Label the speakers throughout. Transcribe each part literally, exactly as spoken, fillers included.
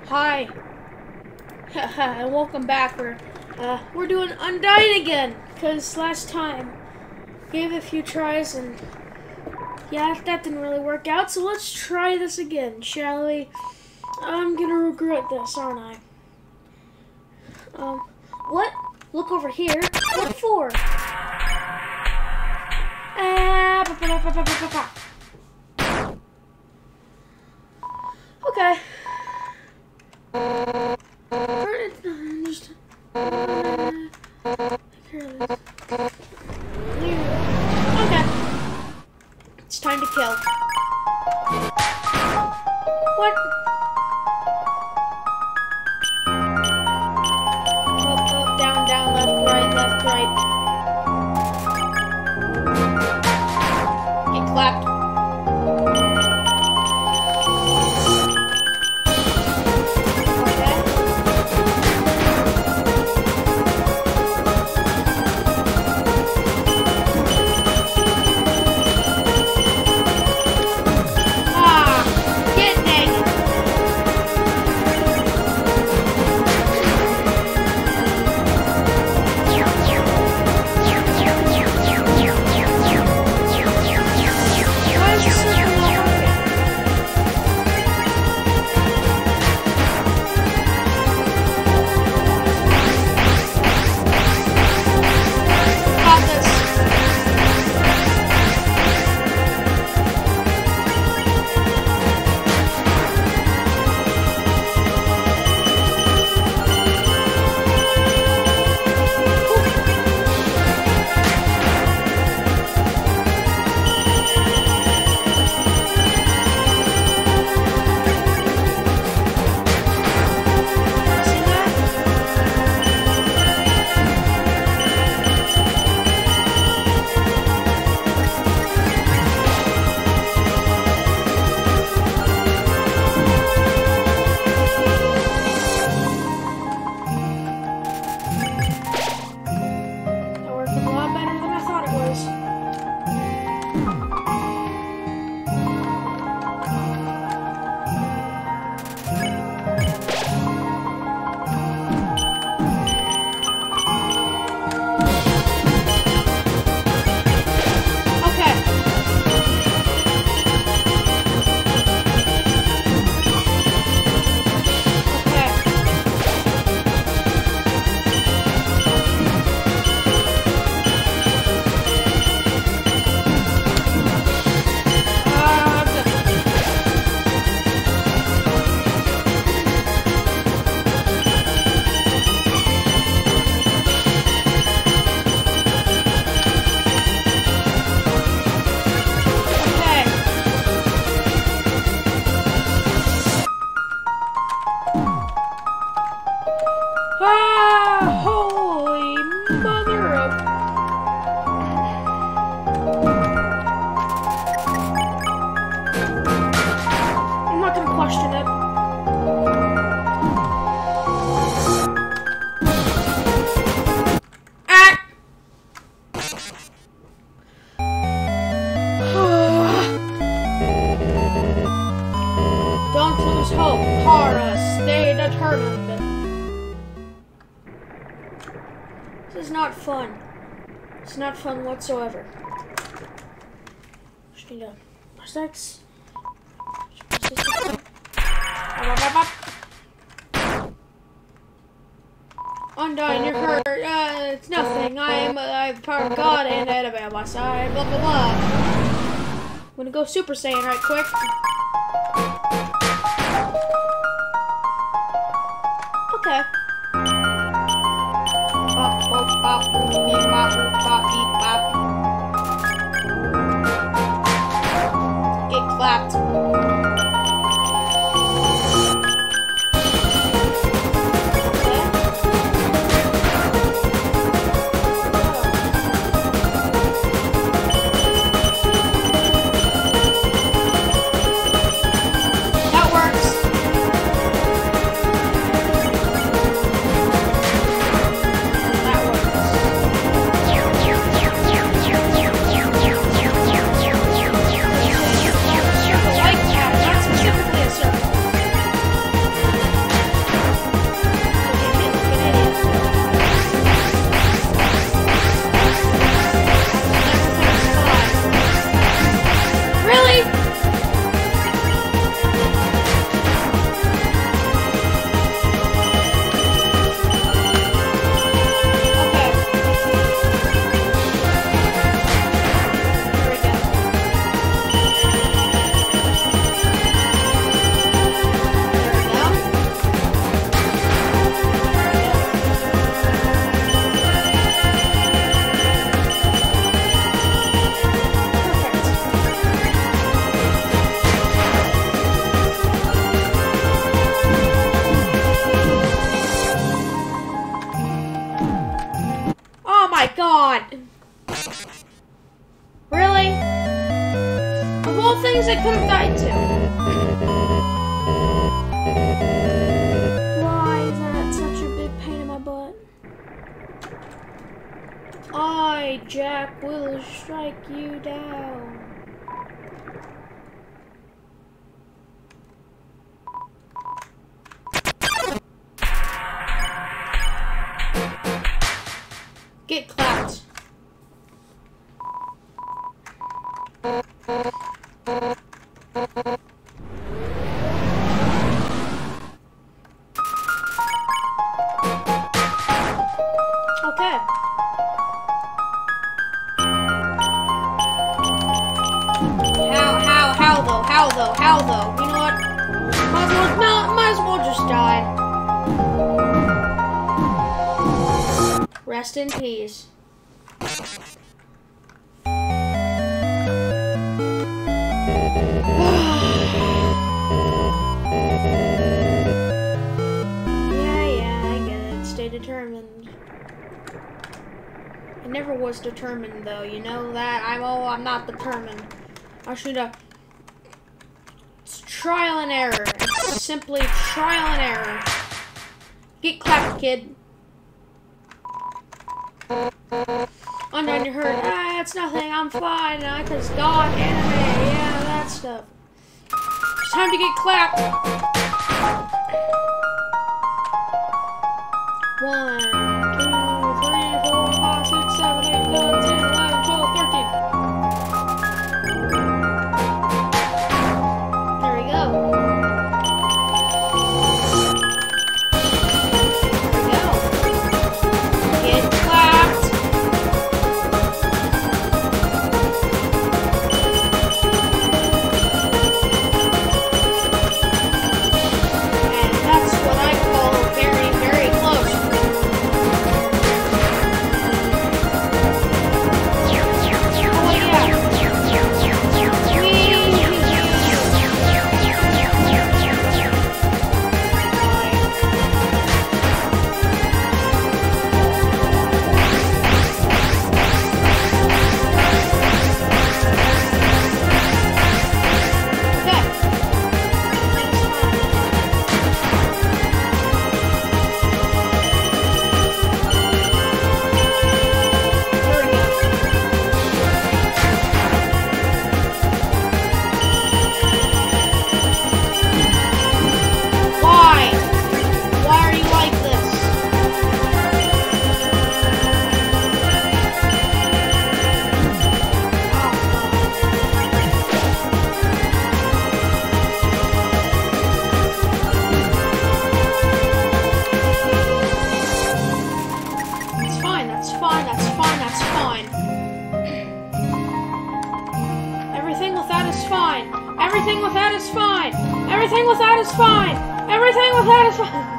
Speaker 1: Hi, and welcome back. We're uh, we're doing Undyne again, cause last time gave it a few tries and yeah, that didn't really work out. So let's try this again, shall we? I'm gonna regret this, aren't I? Um, what? Look over here. What for? Ah, ba, ba, ba, ba, ba, ba. Okay. Just, uh, okay. It's time to kill. What? Up, up, down, down, left, right, left, right. Get clapped. Ah, holy mother of... I'm not gonna question it. Ah! Don't lose hope, Hara. Stay determined. This is not fun. It's not fun whatsoever. Just need to press X. Undyne, you're hurt. Uh, it's nothing. I am a part of God and enemy on my side. Blah blah blah. I'm gonna go Super Saiyan right quick. Okay. Bop, bop, bop, beep, bop, bop, beep, bop. Get clapped. I could have died to. Why is that such a big pain in my butt? I, Jack, will strike you down. Get clapped. Okay. How, how, how though, how though, how though? You know what? Might as well, no, might as well just die. Rest in peace. Determined. I never was determined though, you know that? I'm oh I'm not determined. I should have it's trial and error. It's simply trial and error. Get clapped, kid. Undyne, you hurt. Ah, it's nothing, I'm fine. I cause God anime, yeah, that stuff. It's time to get clapped. One, two, three, four, five, six, seven, eight, nine, ten, eleven, twelve, thirteen. There we go. There we go. Get clapped. And that's what I call very, very close. Everything with that is fine. Everything with that is fine. Everything with that is fine.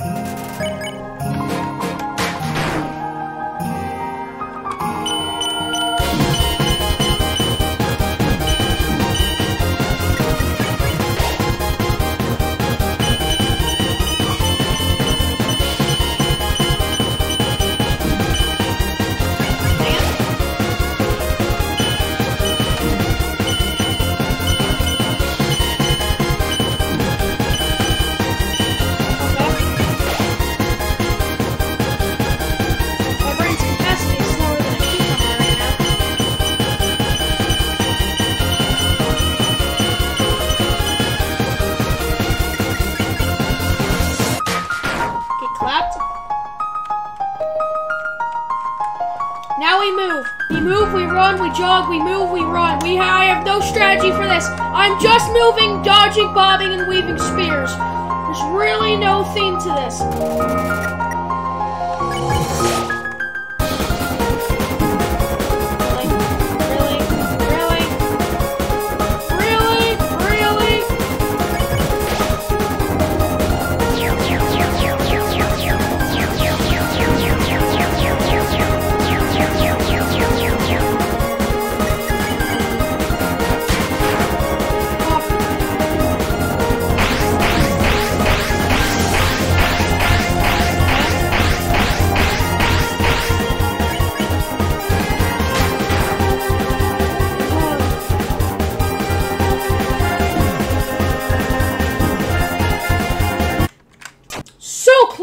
Speaker 1: Now we move. We move, we run, we jog, we move, we run. We ha I have no strategy for this. I'm just moving, dodging, bobbing, and weaving spears. There's really no theme to this.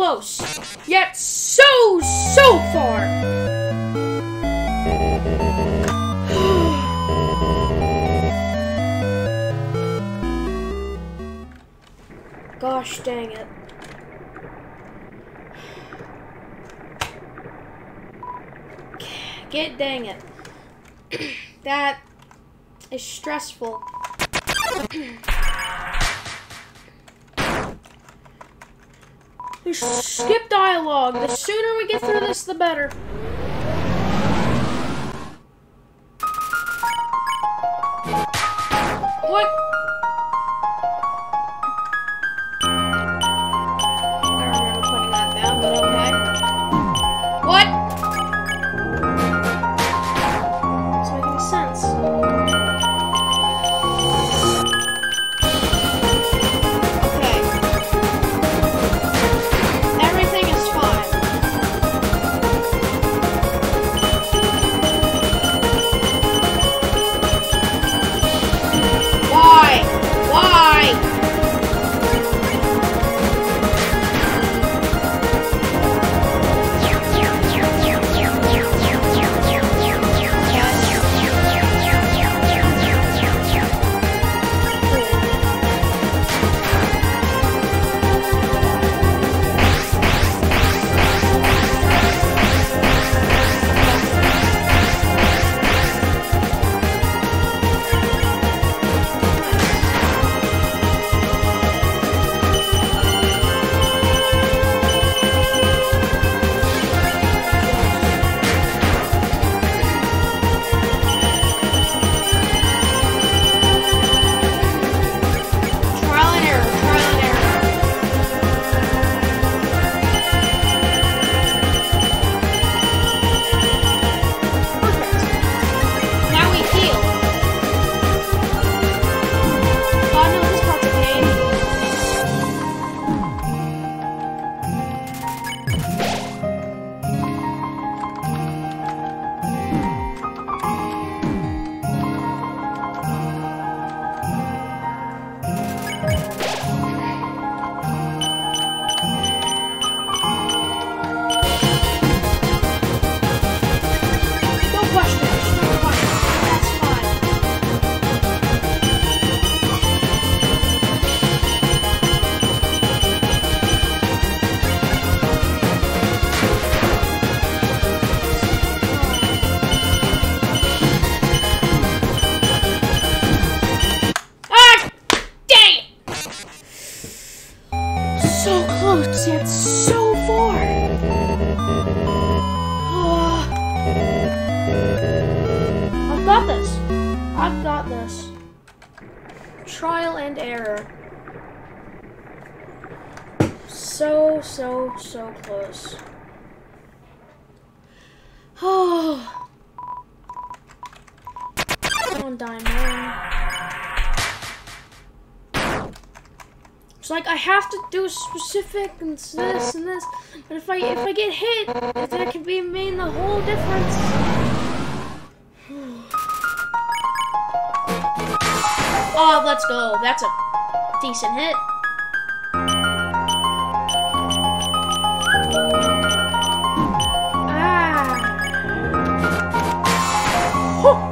Speaker 1: close, yet so, so far. Gosh dang it. Get dang it. That is stressful. We skip dialogue. The sooner we get through this, the better. What? I remember putting that down, but okay. What? Doesn't make any sense. Yet so far. Oh. I've got this. I've got this. Trial and error. So, so, so close. Oh. Undyne, man. It's like I have to do specific and this and this, but if I if I get hit, that could be mean the whole difference. Oh, let's go. That's a decent hit. Ah. Huh.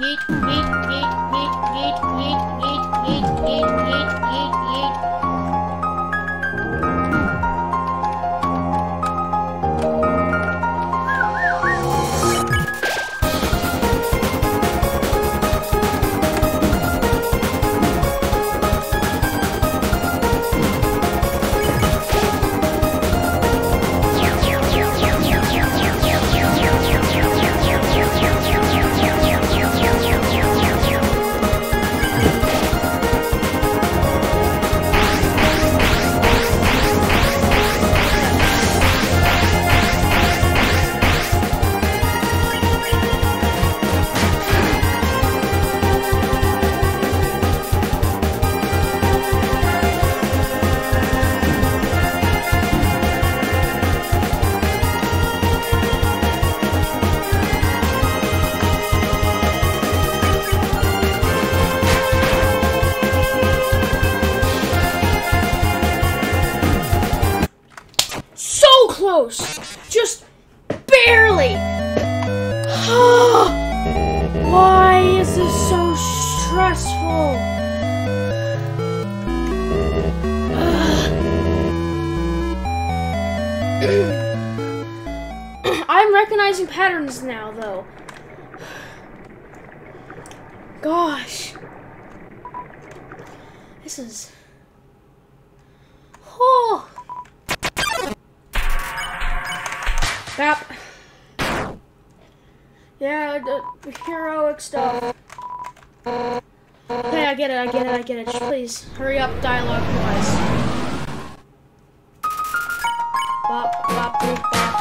Speaker 1: yeet, yeet, yeet, yeet, yeet, yeet, yeet, yeet, yeet, yeet, yeet, yeet. Close. Just barely. Why is this so stressful? I'm recognizing patterns now, though. Gosh. This is... Oh. Yep. Yeah, the, the heroic stuff. Okay, I get it, I get it, I get it. Just please, hurry up dialogue-wise. Bop, bop, boop, bop.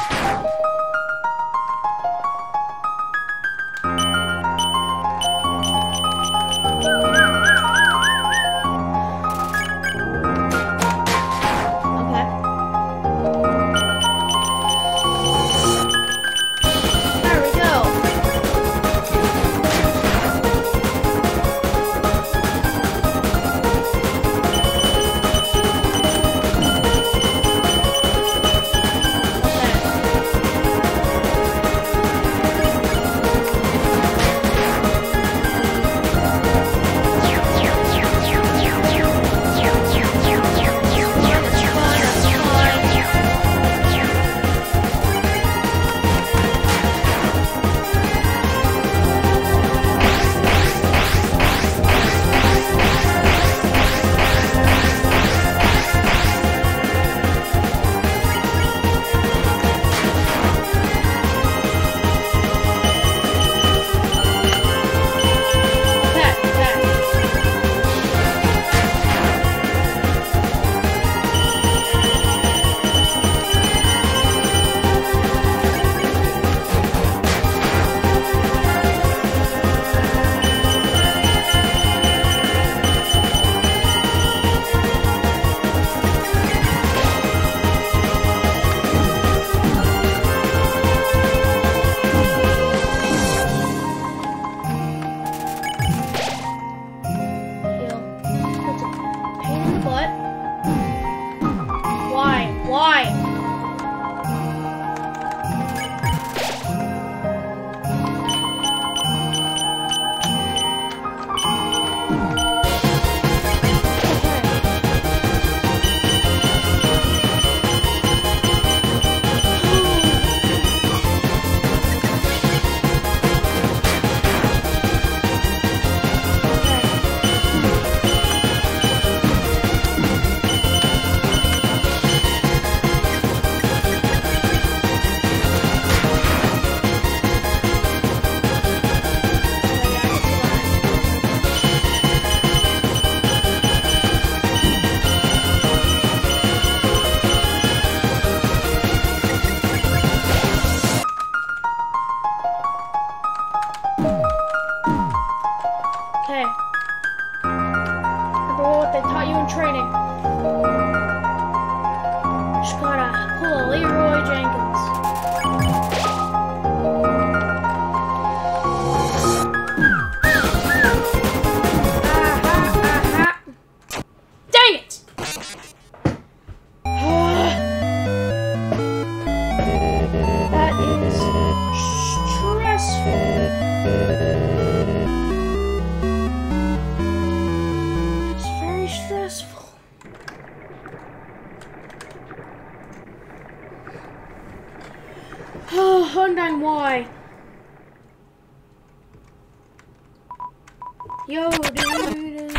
Speaker 1: Yo, dude.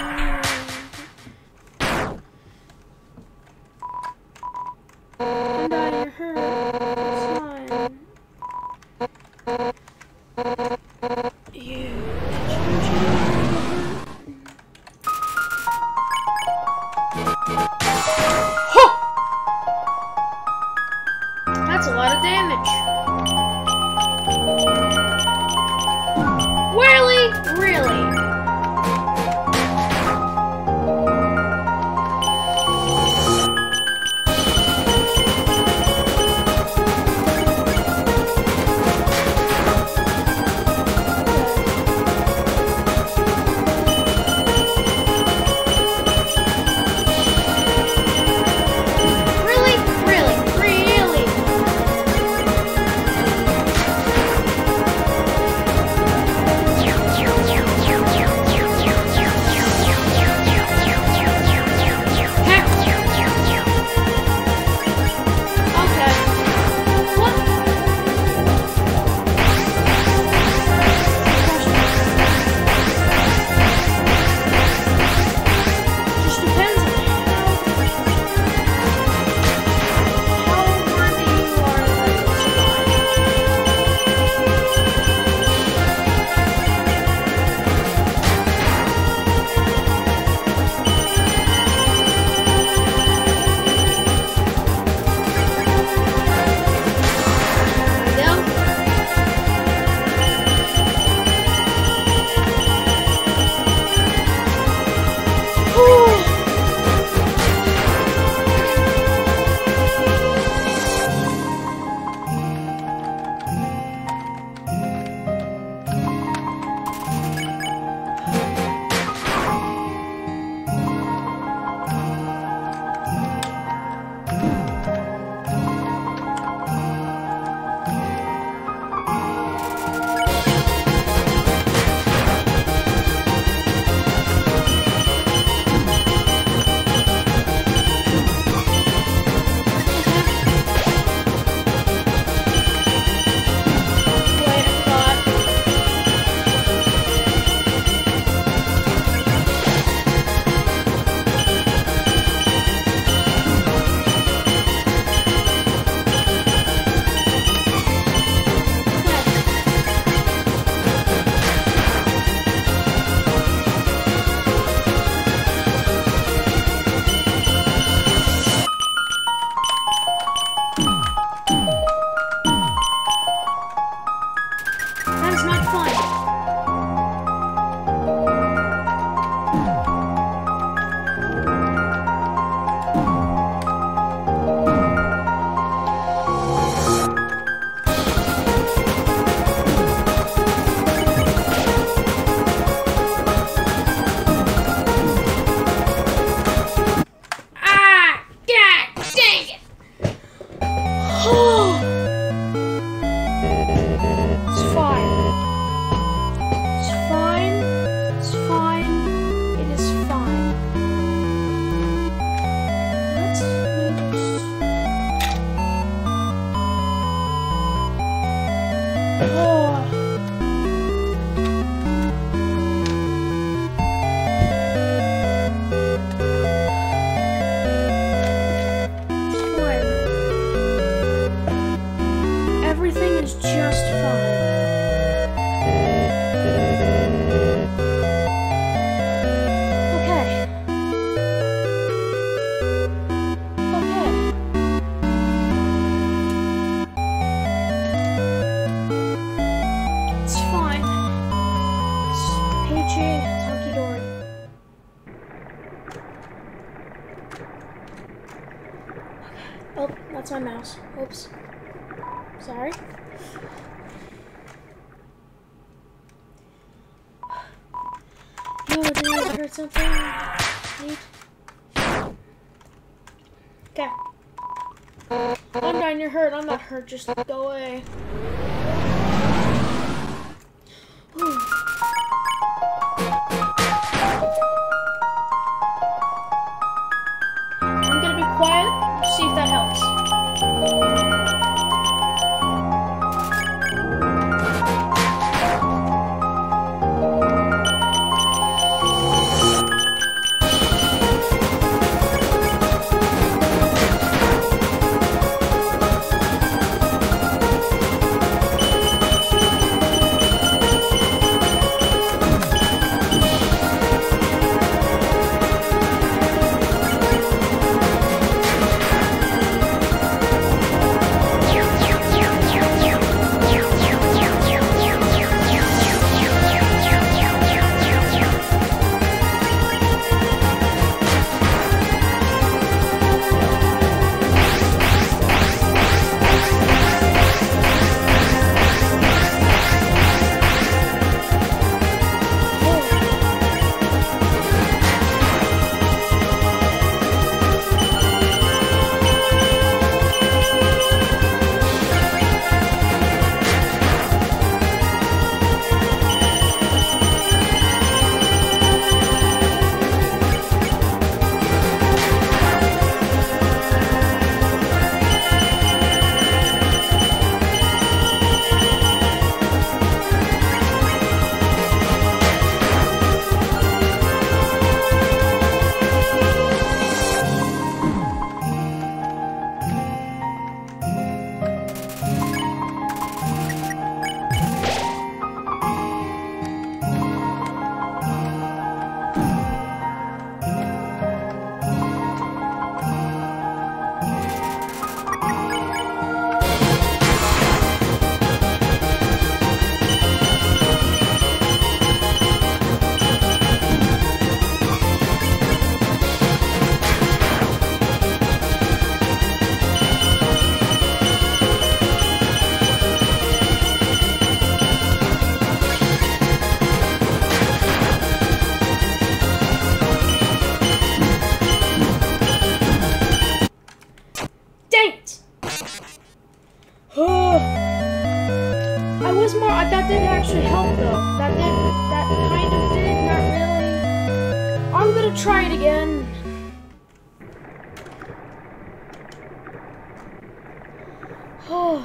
Speaker 1: I'm dying to hurt. It's fine. You. Huh! That's a lot of damage. Really? Really? Oh, that's my mouse. Oops. Sorry. Yo, did I hurt something? Neat. Okay. Undyne, you're hurt. I'm not hurt. Just go away. Whew. I'm gonna be quiet. See if that helps. actually help though. That did, that kind of did, not really. I'm gonna try it again. Oh,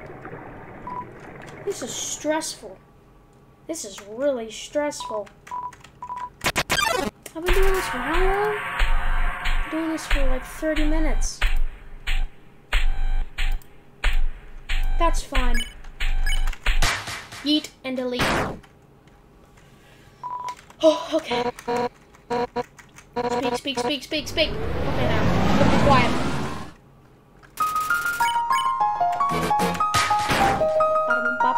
Speaker 1: this is stressful. This is really stressful. I've been doing this for how long? I've been doing this for like thirty minutes. That's fine. Yeet and delete. Oh, okay. Speak, speak, speak, speak, speak. Okay, now. Be quiet. Ba-da-bum-bop.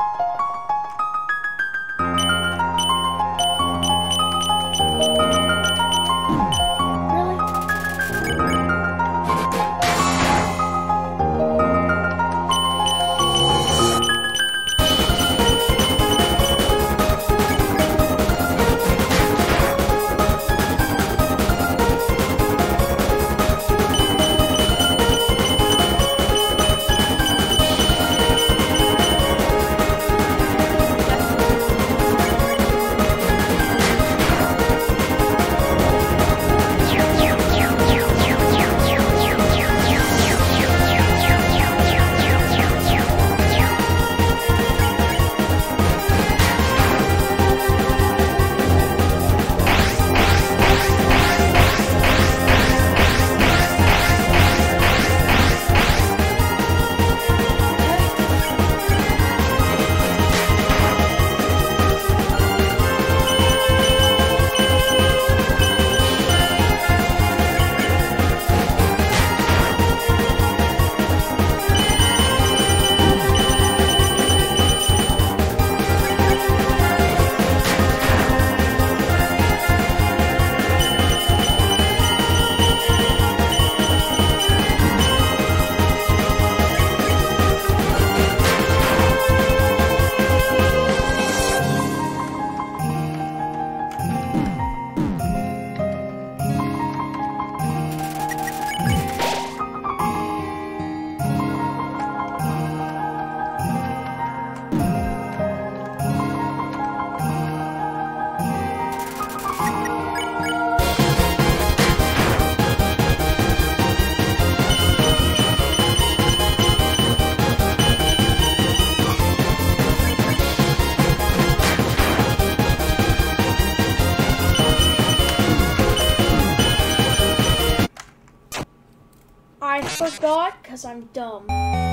Speaker 1: I forgot because I'm dumb.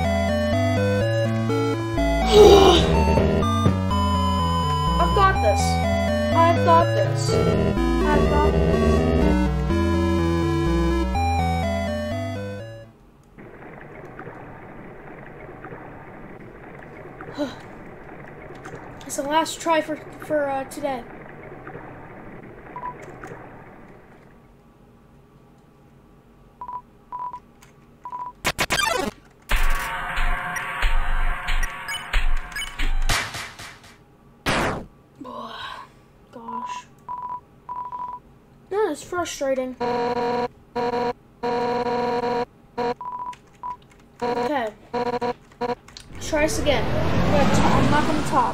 Speaker 1: I've got this. I've got this. I've got this. It's the last try for for uh, today. Gosh. That is frustrating. Okay. Let's try this again. I'm gonna t- I'm knock on the top.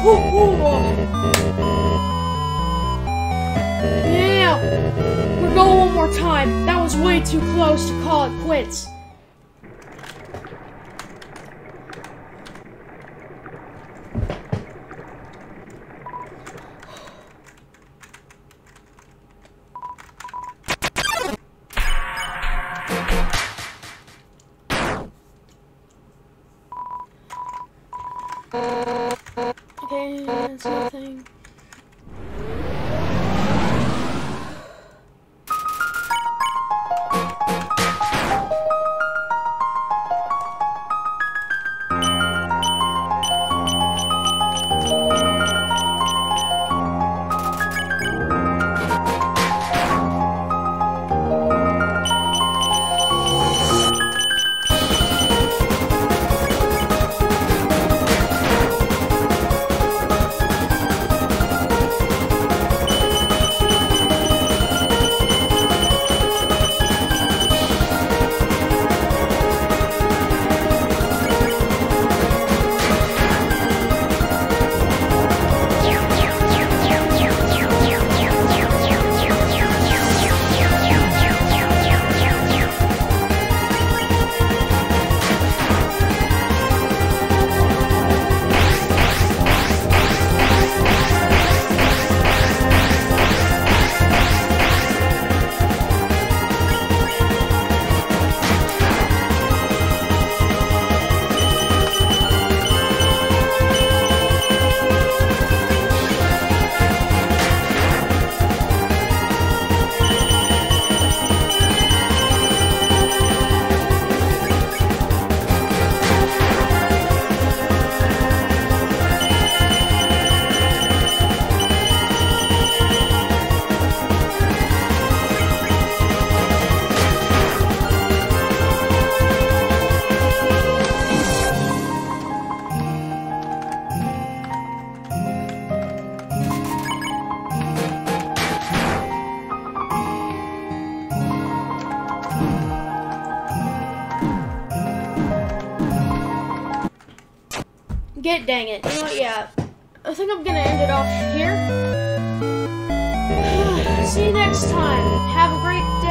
Speaker 1: Yeah, we're going one more time. That was way too close to call it quits. Okay, that's nothing. Get dang it. You know what? Yeah. I think I'm gonna end it off here. See you next time. Have a great